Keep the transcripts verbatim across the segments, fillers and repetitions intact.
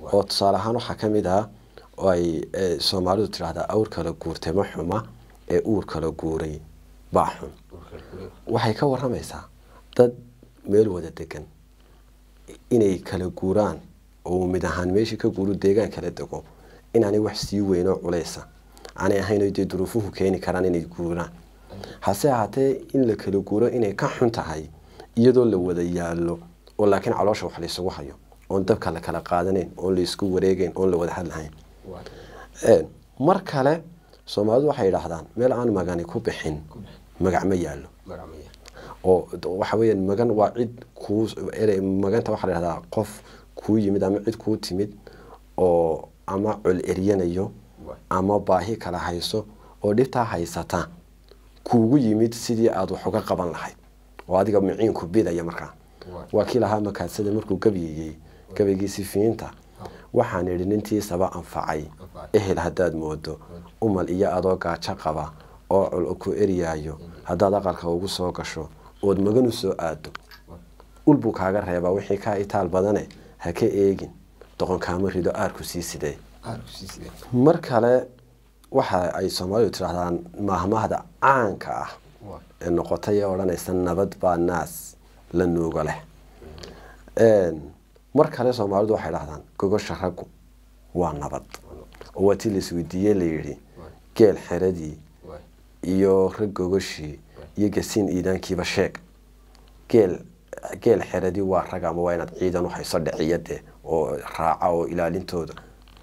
oo tusaale ahaan waxa kamid ah oo ay Soomaalidu tiraahdaa awr kala guurtay ma xuma ee uur kala guuray baa xun waxay ka waramaysaa dad meel wada degan inay kala guuraan oo mid ahaan meeshii ka guuru deegaan kala dego inaanay wax sii weyn oo culeysa aanay ahayn oo ay duruufuhu keeni karaan inay guuraan hase ahaatee in la kala guuro inay ka xun tahay iyadoo la wada yaalo oo laakiin caloosha wax la isugu hayo oo dabka la kala qaadaneyn oo la isku wareegayn oo la wada hadlahayn ee mar kale Soomaalidu waxay yiraahdaan meel aan magani ku bixin magac ma yaalo oo waxa weeyaan magan waa cid ku erey maganta waxa la yiraahdaa qof ku yimid ama cid ku timid oo ama cul eriyanayo ama baahi kala hayso oo dhibta haysata kuugu yimid sidii aad wax uga qaban lahayd oo adiga miciin ku bidaya markaa wakiilaha makaasada markuu gabiyay gabigiisi fiinta waxaan yiri nintii saba anfacay ehel hadaad moodo umal iyo adoo gaajo qaba oo cul ku eriyaayo hadaad aqalka ugu soo gasho oo magan u soo aado ulbu kaaga reeba wixii ka itaal badane ha ka eegin doqon kaama rido aarku sii sidee mar kale waxa ay Soomaalidu tirahdaan mahmahda caanka ah ee noqotay oo dhanaysan nabad baa naas la nuuga leh een mar kale Soomaalidu waxay yiraahdaan gogosha raggu waa nabad oo wati la isweydiiyay la yiri geel xeradii iyo rag gogoshi iyo gasiin iidaankiiba sheeg geel geel xeradii waa rag ama waa inaad ciidan u hayso dhiciyade oo raaca oo ilaalintooda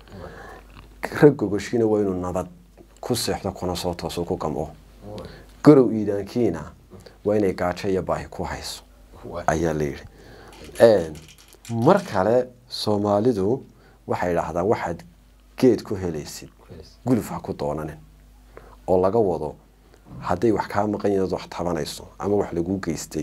rag gogoshina waa inuu nabad ku seexdo kuna soo tooso ku gamo garow iidaankiina waa inay gaajo iyo baahi ku hayso ayaa la yiri een mar kale Soomaalidu waxay yiraahdaan waxaad geed ku helaysid guluf ha ku doonanin oo laga wado haday wax ka maqan yahay wax tabanayso ama wax lagu geystay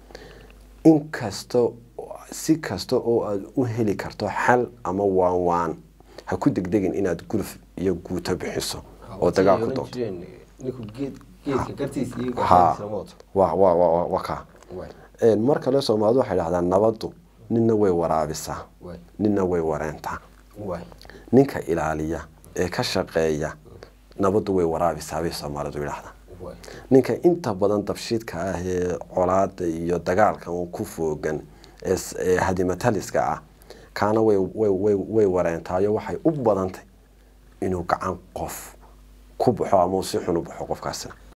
in kasto si kasto oo aad u heli karto xal ama waan waan ha ku degdegin inaad guluf iyo guuta bixiso oo dagaal ku doonto niku geed geedka gartiis iyo gaarsiisamooto waa waa waa waka een mar kale Soomaalidu waxay yiraahdaan nabadu ninna way waraabisaa ninna way wareentaa ninka ilaaliya ee ka shaqeeya nabadu way waraabisaa bay Soomaalidu yiraahdaan ninka inta badan dabshidka ah ee colaada iyo dagaalka uu ku foogan ee hadimataliska ah kaana way way way wareentaayo waxay u badantay inuu gacan qof ku baxo ama si xun u baxo qofkaasina